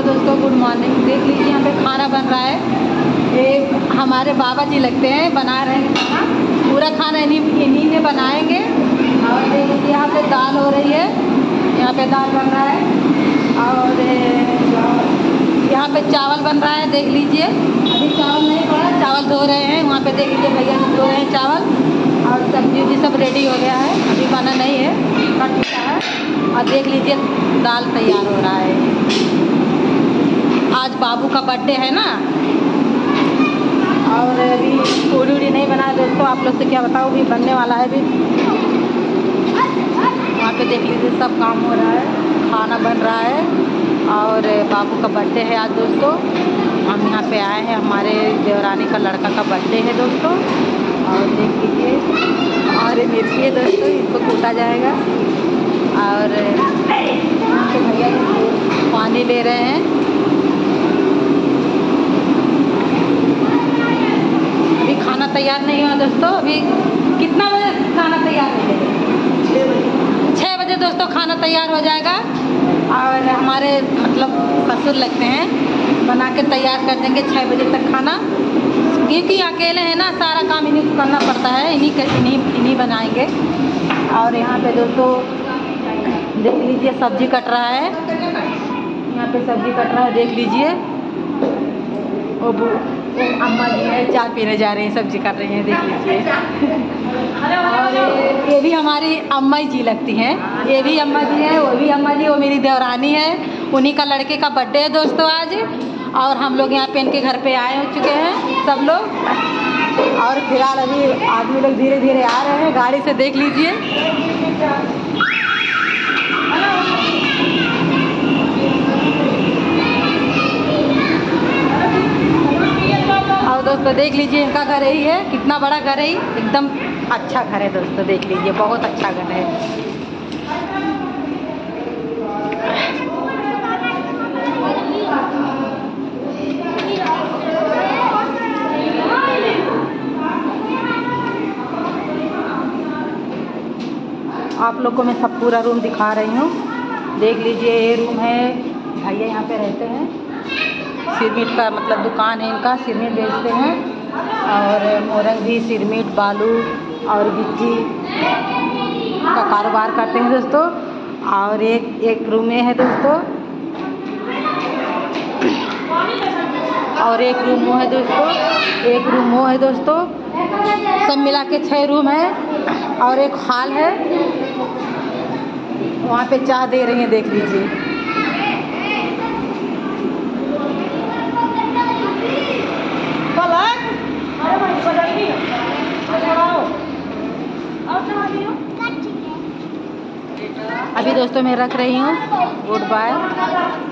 दोस्तों, good morning. देख लीजिए यहाँ पे खाना बन रहा है। ये हमारे बाबा जी लगते हैं, बना रहे हैं खाना। पूरा खाना इन्हीं ने बनाएंगे। और देख लीजिए यहाँ पे दाल हो रही है, यहाँ पे दाल बन रहा है। और यहाँ पे चावल बन रहा है, देख लीजिए। अभी चावल नहीं पड़ा, चावल धो रहे हैं। वहाँ पे देख लीजिए भैया धो रहे हैं चावल। और सब्जी भी सब रेडी हो गया है, अभी बना नहीं है, कट चुका है। और देख लीजिए दाल तैयार हो रहा है। आज बाबू का बर्थडे है ना, और अभी पूड़ी उड़ी नहीं बना है दोस्तों। आप लोग से क्या बताओ, भी बनने वाला है। अभी वहाँ पे देख लीजिए सब काम हो रहा है, खाना बन रहा है। और बाबू का बर्थडे है आज दोस्तों। हम यहाँ पे आए हैं, हमारे देवरानी का लड़का का बर्थडे है दोस्तों। और देख लीजिए, और मिर्ची है दोस्तों, इसको कूटा जाएगा। और भैया पानी ले रहे हैं। अभी खाना तैयार नहीं हुआ दोस्तों। अभी कितना बजे खाना तैयार हो जाएगा? 6 बजे दोस्तों खाना तैयार हो जाएगा। और हमारे मतलब ससुर लगते हैं, बना के तैयार कर देंगे 6 बजे तक खाना। क्योंकि अकेले हैं ना, सारा काम इन्हीं को करना पड़ता है, इन्हीं बनाएंगे। और यहाँ पे दोस्तों देख लीजिए सब्जी कट रहा है, यहाँ पे सब्जी कट रहा है, देख लीजिए। वो अम्मा जी है, चाय पीने जा रही हैं, सब्जी कर रही हैं, देख लीजिए। और ये भी हमारी अम्मा जी लगती हैं, ये भी अम्मा जी हैं, वो भी अम्मा जी, वो मेरी देवरानी है। उन्हीं का लड़के का बर्थडे है दोस्तों आज। और हम लोग यहाँ पे इनके घर पे आए हो चुके हैं सब लोग। और फिलहाल अभी आदमी लोग धीरे धीरे आ रहे हैं गाड़ी से, देख लीजिए। और दोस्तों देख लीजिए इनका घर यही है, कितना बड़ा घर है, एकदम अच्छा घर है दोस्तों। देख लीजिए बहुत अच्छा घर है। आप लोग को मैं सब पूरा रूम दिखा रही हूँ। देख लीजिए ये रूम है, भैया यहाँ पे रहते हैं। सिरमिट का मतलब दुकान है इनका, सिरमिट बेचते हैं। और मोरंग भी, सिरमिट, बालू और गिट्टी का कारोबार करते हैं दोस्तों। और एक रूम में है दोस्तों, और एक रूम वो है दोस्तों, एक रूम वो है दोस्तों। सब मिला के 6 रूम है। और एक हॉल है, वहाँ पे चाय दे रही हैं, देख लीजिए। अभी दोस्तों मैं रख रही हूँ, गुड बाय।